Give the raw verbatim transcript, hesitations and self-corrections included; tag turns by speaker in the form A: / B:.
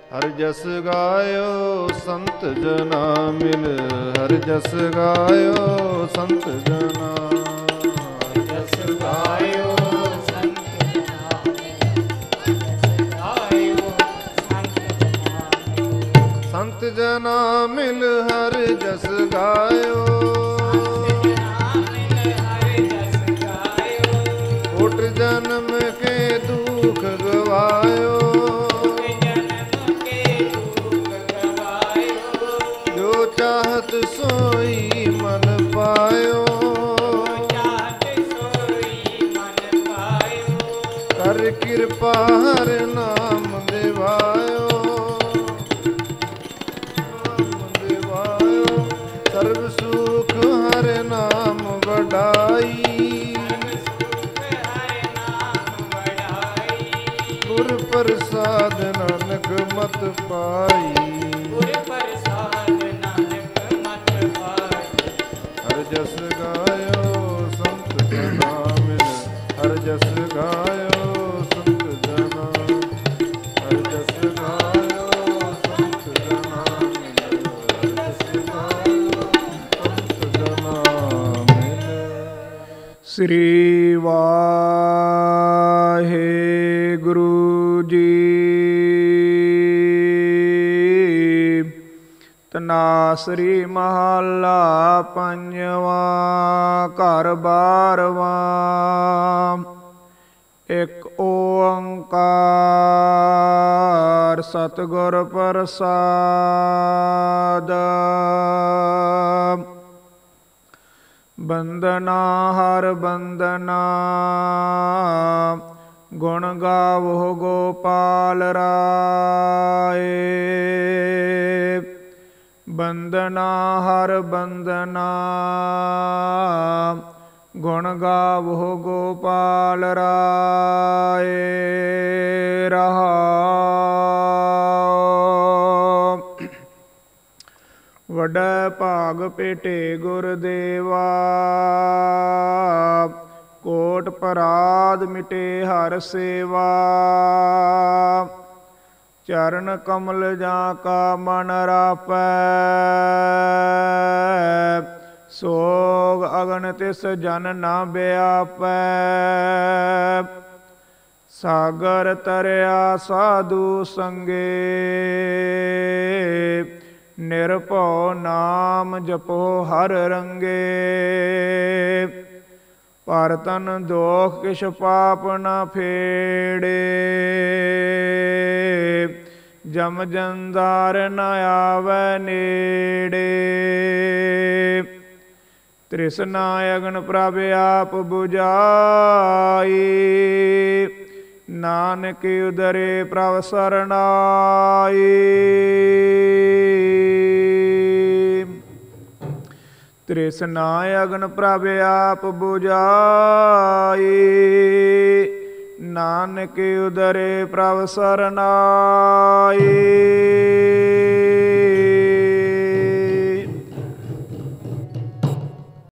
A: ਹਰ ਜਸ ਗਾਇਓ ਸੰਤ ਜਨਾ ਮਿਲ, ਹਰ ਜਸ ਗਾਇਓ ਸੰਤ ਜਨਾ, ਹਰ ਜਸ ਗਾਇਓ ਸੰਤ ਜਨਾ ਮਿਲ, ਸੰਤ ਜਨਾ ਮਿਲ, ਹਰ ਜਸ ਗਾਇਓ, ਕੋਟ ਜਨਮ ਕੇ ਦੁਖ ਗਵਾਇਓ, ਚਾਹਤ ਸੋਈ ਮਨ ਪਾਇਓ, ਕਰ ਕਿਰਪਾ ਹਰ ਨਾਮ ਦਿਵਾਇਓ, ਨਾਮ ਦਿਵਾਇਓ, ਸਰਬ ਸੁਖ ਹਰ ਨਾਮ ਵਡਾਈ, ਗੁਰ ਪ੍ਰਸਾਦ ਨਾਨਕ ਮਤ ਪਾਈ, ਜਸ ਗਾਇਓ ਸੰਤ ਜਨਾ ਮਿਲ, ਹਰ ਜਸ ਗਾਇਓ ਸੰਤ ਜਨਾ, ਹਰ ਜਸ ਗਾਇਓ ਸੰਤ ਜਨਾ ਮਿਲ, ਹਰ ਜਸ ਗਾਇਓ ਸੰਤ ਜਨਾ ਮਿਲ। ਸ੍ਰੀ ਵਾਹਿਗੁਰੂ ਜੀ। ਤਨਾਸਰੀ ਮਹੱਲਾ ਪੰਜਵਾਂ। ਘਰ ਬਾਰਵਾਂ। ਇਕ ਓੰਕਾਰ ਸਤਿਗੁਰ ਪ੍ਰਸਾਦ। ਬੰਦਨਾ ਹਰ ਬੰਦਨਾ, ਗੁਣ ਗਾਵੋ ਗੋਪਾਲ ਰਾਏ। ਬੰਦਨਾ ਹਰ ਬੰਦਨਾ, ਗੁਣ ਗਾਵੋ ਗੋਪਾਲ ਰਾਏ। ਰਹਾਉ। ਵੱਡਾ ਭਾਗ ਭੇਟੇ ਗੁਰਦੇਵਾ, ਕੋਟ ਪਰਾਧ ਮਿਟੇ ਹਰ ਸੇਵਾ। ਚਰਨ ਕਮਲ ਜਾਂ ਕਾ ਮਨ ਰਾਪੈ, ਸੋਗ ਅਗਨ ਤਿਸ ਜਨ ਨਾ ਵਿਆਪੈ। ਸਾਗਰ ਤਰਿਆ ਸਾਧੂ ਸੰਗੇ, ਨਿਰਭਉ ਨਾਮ ਜਪੋ ਹਰ ਰੰਗੇ। ਪਰ ਤਨ ਦੋਖ ਕਿਛ ਪਾਪ ਨ ਫੇੜੇ, ਜਮ ਜੰਦਾਰ ਨ ਆਵੈ ਨੇੜੇ। ਤ੍ਰਿਸ਼ਨਾ ਅਗਨ ਪ੍ਰਭ ਆਪ ਬੁਝਾਈ, ਨਾਨਕ ਉਦਰੇ ਪ੍ਰਭ ਸਰਨਾਈ। ਤ੍ਰਿਸ਼ਨਾ ਅਗਨ ਪ੍ਰਭ ਆਪ ਬੁਝਾਈ, ਨਾਨਕ ਉਦਰੇ ਪ੍ਰਭ ਸਰਨਾਈ।